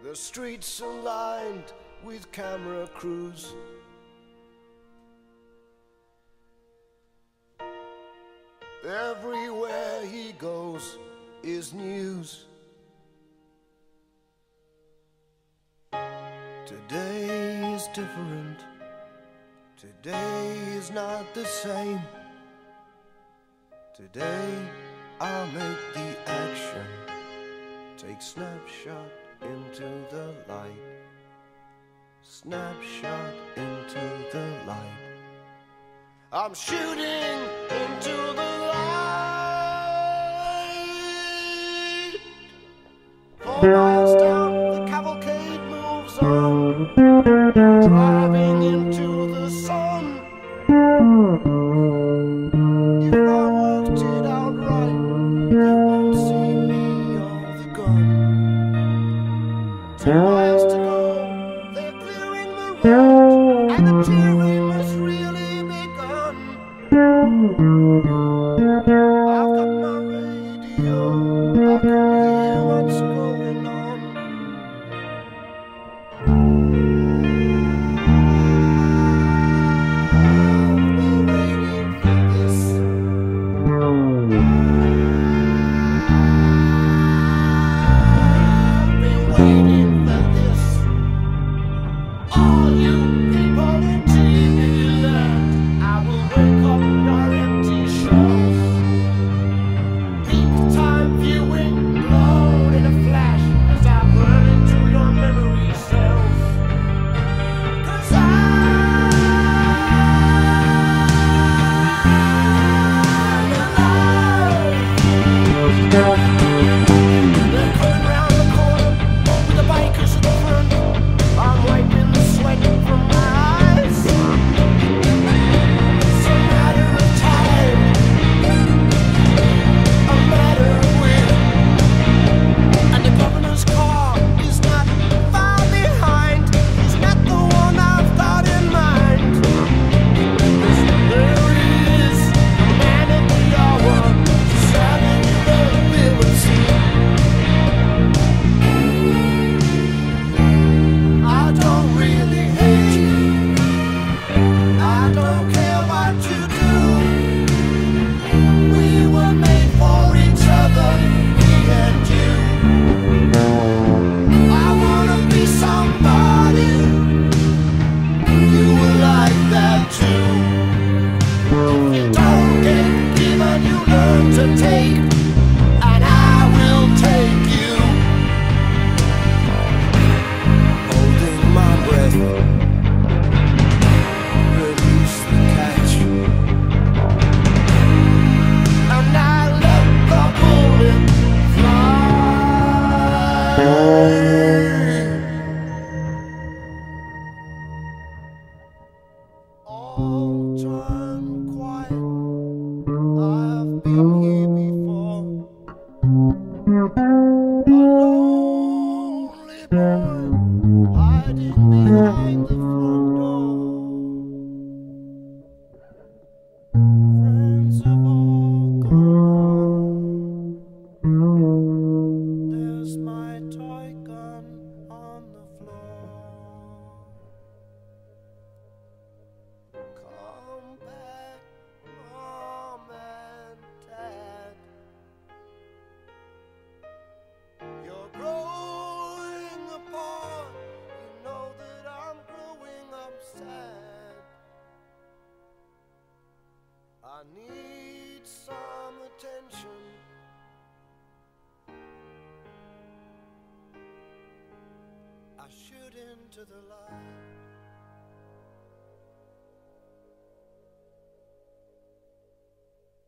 The streets are lined with camera crews. Everywhere he goes is news. Today is different. Today is not the same. Today I'll make the action. Take snapshot into the light. Snapshot into the light. I'm shooting into the light. 4 miles down, the cavalcade moves on, driving into the sun. If I worked it out right, they won't see me or the gun. 2 miles to go, they're clearing the road, and the cheering has really begun. I've got my radio, I can hear what's going on. All time quiet, I've been here before. A lonely boy hiding behind the front door. Friends have all gone home. There's my toy gun on the floor. Come back, Mom and Dad. You're growing apart. You know that I'm growing up sad. I need some attention. I shoot into the light.